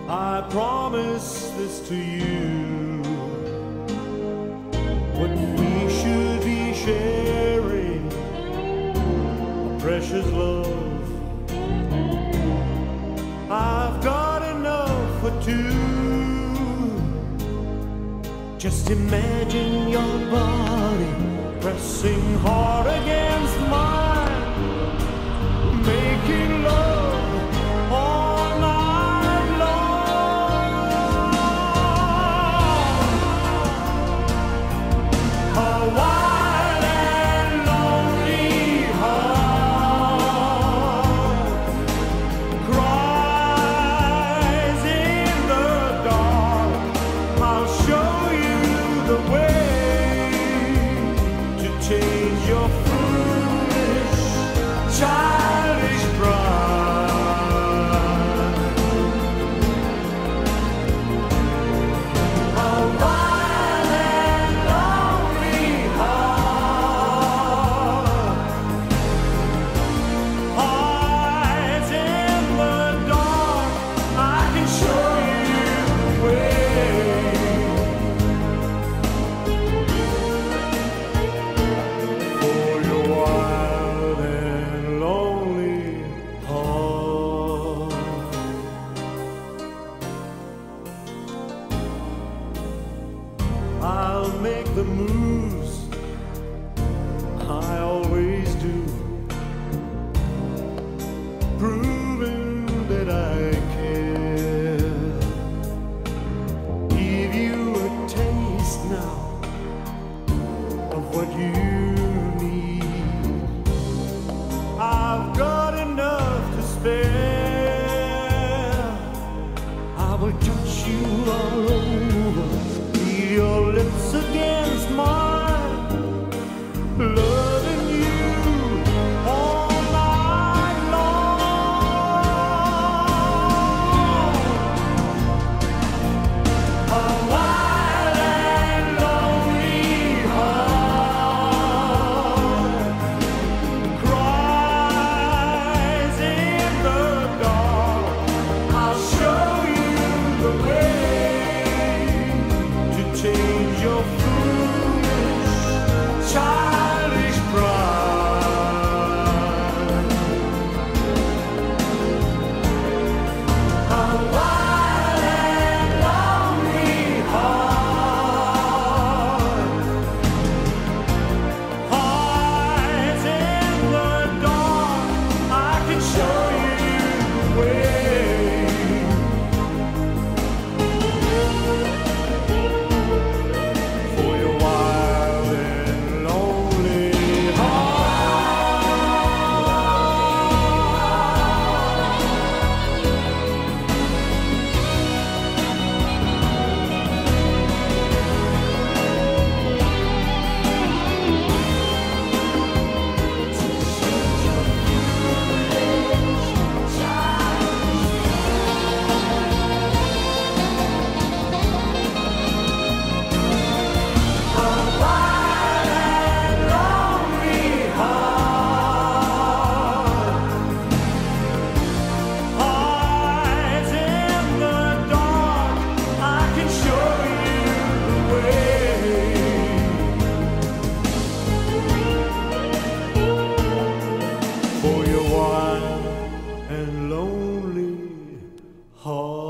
I promise this to you. What we should be sharing, a precious love. I've got enough for two. Just imagine your body pressing hard against mine, making love all night long. A wild and lonely heart cries in the dark. I'll show you the way to change your foolish, childish pride. A wild and lonely heart hides in the dark. I can show you the way. For your wild and lonely heart. I'll make the moves I always do, proving that I care. Give you a taste now of what you need. I've got enough to spare. I will touch you all over, feel your lips against mine, loving you all night long. A wild and lonely heart cries in the dark. I'll show you the way to change your foolish, childish pride. A wild and lonely heart hides in the dark. I can show you the way. For your wild and lonely hides in the dark. I can show you the way. For your wild and lonely heart.